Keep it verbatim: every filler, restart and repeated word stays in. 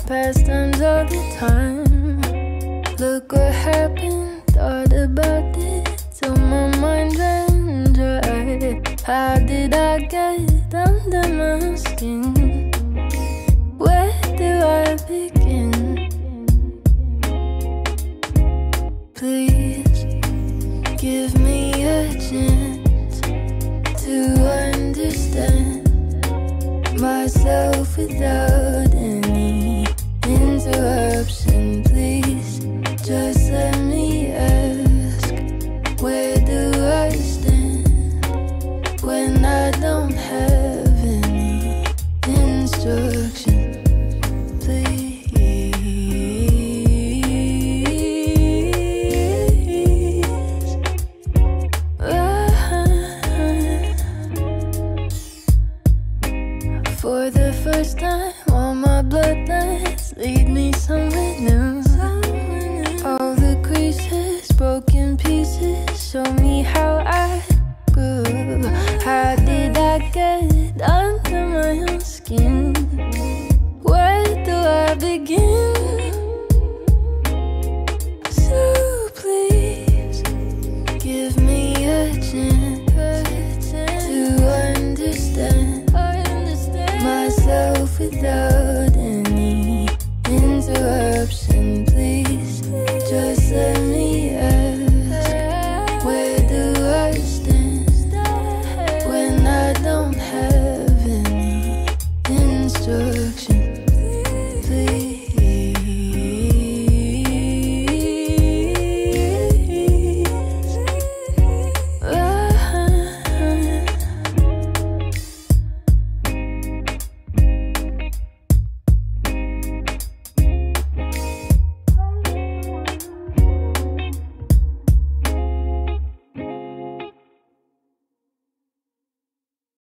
pastimes all the time. Look what happened, thought about it till my mind ran dry. How did I get under my skin? Where do I begin? Please give me a chance to understand myself without any interruption. Please just